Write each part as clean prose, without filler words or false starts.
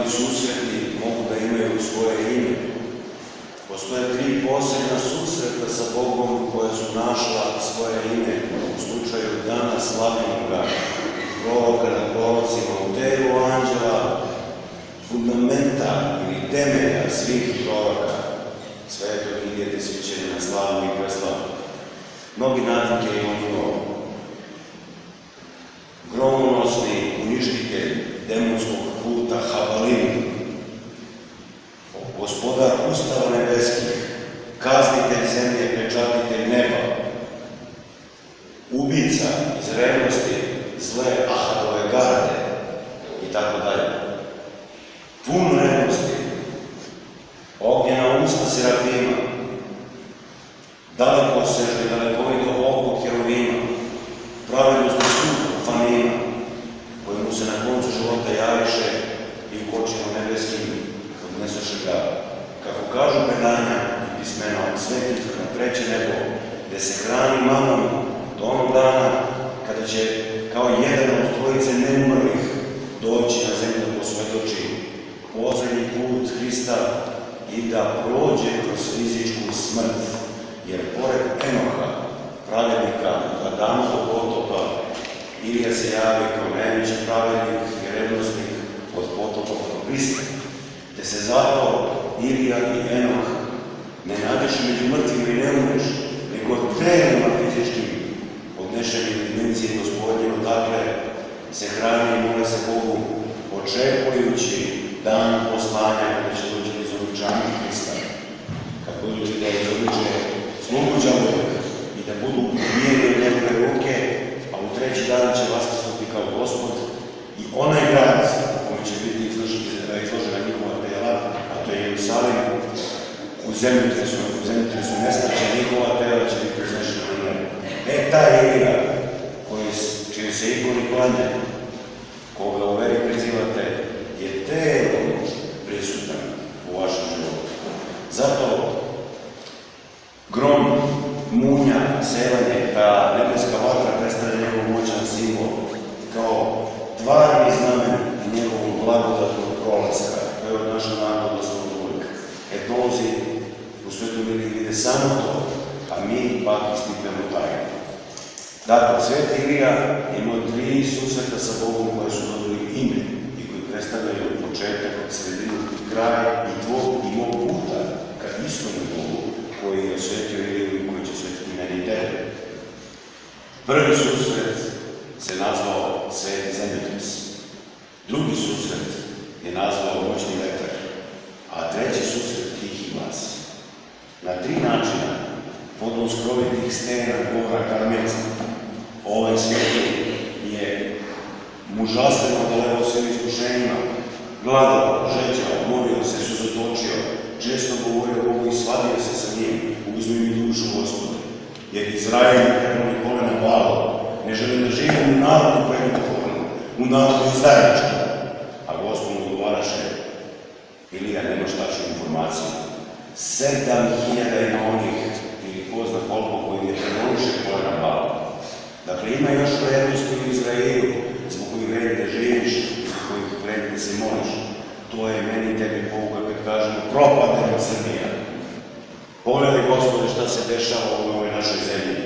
ovi susreti mogu da imaju svoje ime. Postoje 3 posebna susreta sa Bogom koja su našla svoje ime u slučaju dana slavljenoga proroka nad prorocima, u telu anđela, fundamenta ili temelja svih proroka, Svetog Ilije Svićenja, slavnog i preslavnog. Mnogi nadimke je on imao. Gromonosni uništitelj demonskog puta Habalin, gospodar ustava nebeskih, kaznitelj zemlje, pečatitelj neba, ubica iz revnosti zle Ahadove garde i tako dalje. Pun revnosti, ognjena usta serafima, daleko sežni, dalekovito oko herovima, pravednosti sud fanima, koji mu se na koncu života javiše i u kočima nebeskim odnesoše ga. Kako kažu predanja i pismena, svetiti na treće nebo, gde se hrani manom do onog dana kada će kao jedan od trojice neumrlih doći na zemlju da posvetoči poslednji put Hrista i da prođe kroz fizičku smrt, jer pored Enoha, pravednika, Adamovog potopa, Ilija se javi kao najveći pravednik i revnosnik od potopa do Hrista, te se zato Ilija i Enoh ne nadeše među mrtvima i ne umreš, nego telima fizičkim odnešeni u dimenzije Gospodnje, odakle se hrani i mole se Bogu, očekujući dan poslanja kada će doći iz običajnih Hrista, kako ljudi da je dobiče slugu đavoljeg i da budu ubijeni od njegove ruke, a u treći dan će vaskrsnuti kao Gospod i onaj grad u kojem će biti izložena njihova tela, a to je Jerusalim, u zemljotresu nestaće, njihova tela će biti iznešena na nebo. Ta Ilija, čije se ikoni klanja, koga u veri prizivate, je telo prisutan u vašem životu. Zato grom, munja, sevanje, ta nebeska vatra predstavlja njegov moćan simbol, kao tvarni znamen i njegovom blagodatnog prolaska, to je od naša nagodnosnog uvijek. Etnozi u Svetom Iliji vide samo to, a mi pak istipljamo tajno. Dakle, Sveti Ilija imao 3 susreta sa Bogom koje su dobili ime i koji predstavljaju početak, sredinu i kraj i tvog i mog puta ka istom Bogu koji je osvetio Iliju i koji će svetiti meni i tebe. Prvi susret se nazvao Sveti zemljotres. Drugi susret je nazvao Noćni vetar, a treći susret Tihi glas. Na 3 načina vodom skrovitih stena Gora Karmelca ovaj sveti je mužastreno odolevao svim iskušenjima, gladao, žeđao, molio se, suzotočio, često govorio Bogu i svadio se sa njim, uzmi mi dušu Gospode, jer Izrael je premoli kolena Baala, ne želim da živim u narodu premoli kolena, u narodu izdajnička. A Gospod mu odgovaraše, Ilija, nemaš tačnu informaciju, 7.000 ima onih, ili ko zna koliko, koji ne premoliše kolena Baala. Dakle, ima još vrednosti u Izraelu, zbog kojih vredi da živiš, zbog kojih vredi da se moliš. To je meni tebi pouka kad kažemo propadena Srbija. Pogledaj, Gospode, šta se dešava u ovoj našoj zemlji.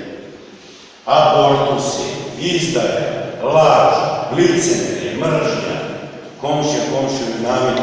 Abortusi, izdaje, laž, licemerje, mržnja, komšija komšiju nenameni.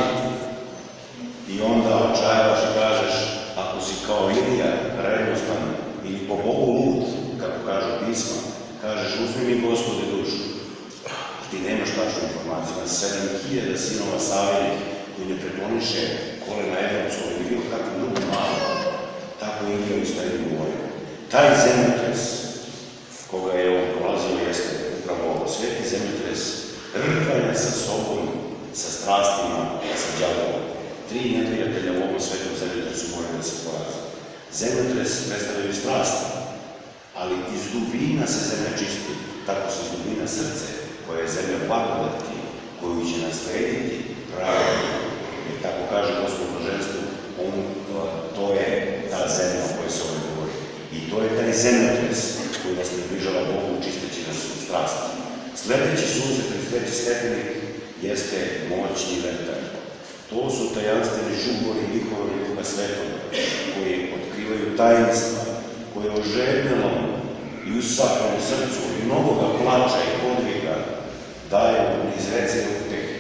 I onda očajavaš i kažeš, ako si kao Ilija, redostan ili po Bogu lud, kako kažu pisma, kažeš, uzmi mi Gospode dušu. A ti nemaš tačnu informaciju. Na 7.000 sinova Savinih koji ne prekloniše kolena evropskog ili bilo kakvom drugom malo, tako Ilija ustaje govorio. Taj zemljotres koga je on prolazio jeste upravo ovo. Sveti zemljotres rkanja sa sobom, sa strastima, sa đavolom. 3 neprijatelja u ovom svetom zemljotresu moraju da se porazi. Zemljotres predstavljaju strasti, ali iz dubina se zemlja čisti, tako se iz dubina srce, koja je zemlja blagodati, koju će naslediti pravilno. I tako kaže Gospod blaženstvu, to je ta zemlja o kojoj se ovdje govori. I to je taj zemljotres koji nas približava Bogu, čisteći nas od strasti. Sledeći susret, sledeći stepenik, jeste moćni vetar. To su tajanstveni žubori i likovi Duha Svetoga, koji otkrivaju tajnstva, koje oželjnelom i usakom srcu i mnogoga plača i podviga daju neizrecive utjehe.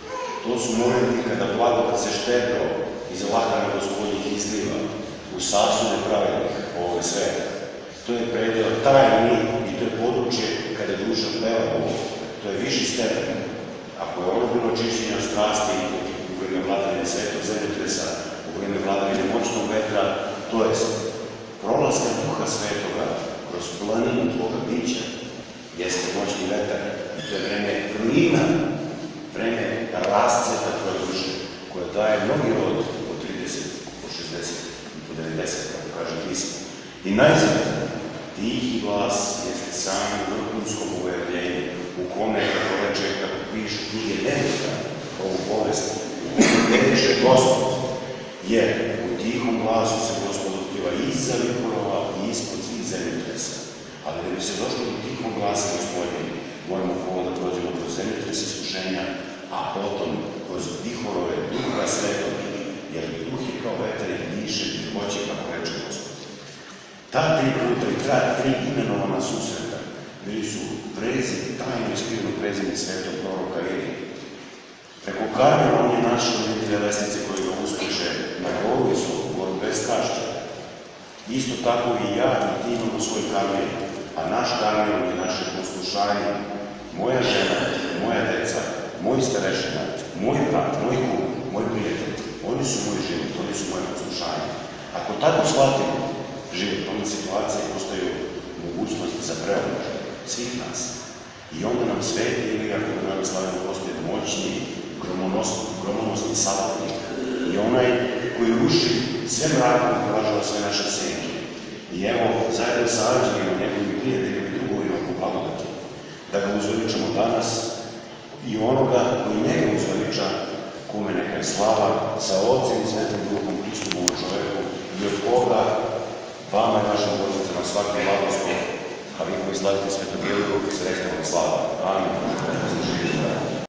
To su momenti kada blagodat se štedro iz lahana Gospodnjih izliva u sasude pravednih ovog sveta. To je predel tajni i to je područje kada duša peva Bogu. To je viši stepen. Ako je ono bilo čišćenja strasti u vrijeme vladavine svetog zemljotresa, u vrijeme vladavine moćnog vetra, to jest prolaska Duha Svetoga kroz planinu tvoga bića, jeste moćni vetar. I to je vreme plina, vreme rascveta tvoje duše, koja daje mnogi rod po 30, po 60 i po 90, kako kaže pismo. I najzad, tihi glas jeste sami vrhunsko uvjerljenje u kome, kako reče, kako pišu knjige Nevika, ovu bolest, u kome nedeše Gospod, jer u tihom glasu se Gospod otkriva iza likorova i ispod svih zemljotresa. Ali da bi se došlo do tihom glasa Gospodnje, moramo prvo da prođemo kroz zemljotrese iskušenja, a potom kroz vihorove Duha Svetoga, jer Duh je kao vetar i diše i hoće, kako reče Gospod. Ta tri puta i tri imenovana susreta bili su tajno iskriveno prezime svetog proroka Ilije. Preko Karmela on je našao viditelja lestnice koji ga uspeše na goru visoku, goru bez kašća. Isto tako i ja i ti imamo svoj Karmel, a naš Karmel je naše poslušanje. Moja žena, moja deca, moj starešina, moj brat, moj kum, moj prijatelj, oni su moj život, oni su moje poslušanje. Ako tako shvatimo život, onda situacije postaju mogućnost za preobraž svih nas. I onda nam sveti Ilija, kako nam slavimo, postoje moćni, gromonosni savjetnik. I onaj koji ruši sve mrakom i poražava sve naše senke. I evo, zajedno sa anđelima, njegovim prijateljima i drugovima po blagodati, da ga uzveličamo danas i onoga koji njega uzveliča, kome neka je slava sa Otcem i Svetim Duhom Hristom ovom čoveku i od koga vama i vašim porodicama svaki blagoslov, a vi koji slavite Svetog Iliju, srećna vam slava. Amin.